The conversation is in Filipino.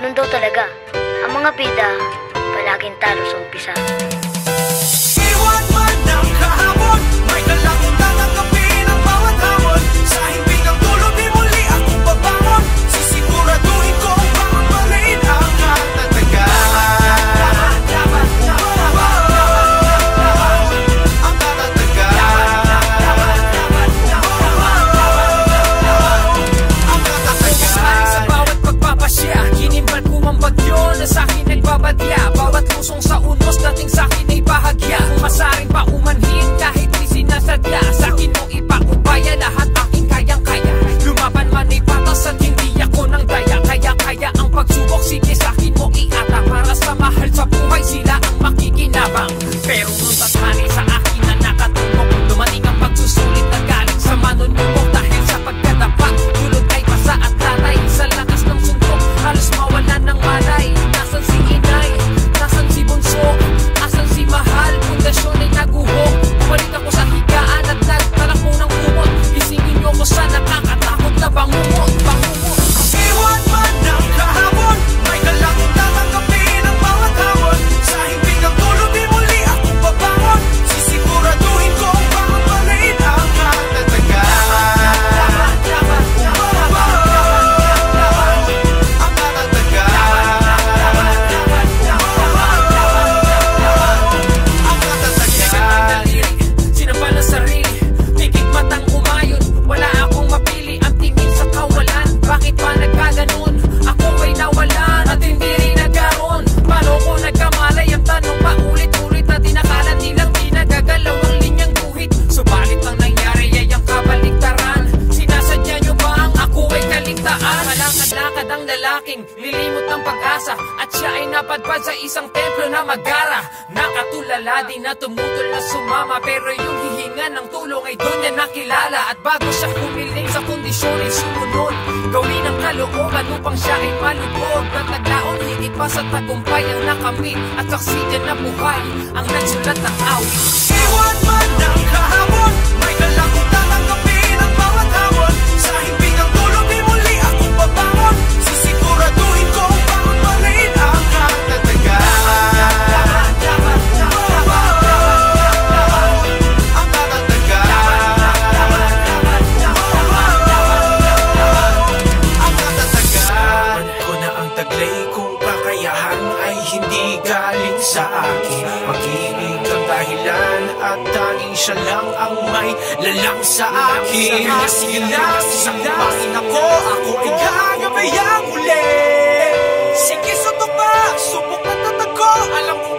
Ganun daw talaga. Ang mga bida, palaging talo sa umpisa. Iwan man ng kahapon, may dalakong tatanggapin ang bawat hamon. Sa himping ng dulo, di muli akong babangon. Sisiguraduhin ko ang bawat pa rin ang natatagal. Ang natatagal. Ang natatagal. Sa bawat pagpapasya, hinimbal ko ang bagyo na sa'kin nagbabadya. Bawat lusong sa unos, dating sa'kin ay bahagya. Masaring pa umanhin kahit di sinasadya. Sa'kin mo ipaubaya lahat aking kayang-kaya. Lumaban man ay patas at hindi ako ng daya. Kaya ang pagsubok, sige sa'kin mo iata. Para sa mahal sa buhay, sila ang makikinabang. Pero nung tatanay sa akin na nakatulog, dumating ang pagsusulit na galing sa manunubok. Dahil sa pagkadapa, tulog ay pasa at tatay. Sa lakas ng suntok, halos mawala ng malay. Nasaan si inay? Nasaan si bunso? Asan si mahal? Pundasyon ay naguhok. Bumalik ako sa higaan at nagtalako ng kumot. Isingin niyo ko sa nakakatakot na bangungot. Iwan man ng kahapon, may dalakong tatanggapin ang bawat hamon. Sa himping ng dulo, di muli akong babangon. Sisiguraduhin ko ang bawat pa rin ang natatagal. Ang natatagal. Ang natatagal. Sinampal ang sarili, pikit matang umayon. Wala akong mapili, ang tingin sa kawalan. Bakit ba nagkaganon? Ako ay nawalan at hindi rin nagkaroon. Paano ko nagkamalay? Ang tanong paulit-ulit na tinakalan nilang di nagagalaw ang linyang guhit. Subalit ang nangyari ay ang kabaligtaran. Sinasadya nyo ba ang ako ay kaligtaan? Malakad-lakad ang lalaking lilimot ng pag-asa, at siya ay napadpad sa isang templo na magara. Nakatulala din na tumutol na sumama, pero yung hihinga ng tulong ay doon niya nakilala. At bago siya humiling sa kondisyon ay sumunod, gawin ang kalooban upang siya ay malubog. At naglaon higit pa sa tagumpay ang nakamit, at saksi niya na buhay ang nagsulat ng awit. Iwan man ng kahapon, may dalakong tatanggapin ang bawat hamon. Sa himping ng dulo, di muli akong babangon. Sisiguraduhin ko ang bawat pa rin ang natatagal. Ang natatagal. Ang natatagal. Ko na ang taglay kong kakayahan ay hindi galing sa akin. Pag-ibig ang dahilan at tanging siya lang ang may lalang sa akin. Sige lang, sakupakin ako ay gagabayang uli. Sige, sutok ka, subok na tatag ko. Alam ko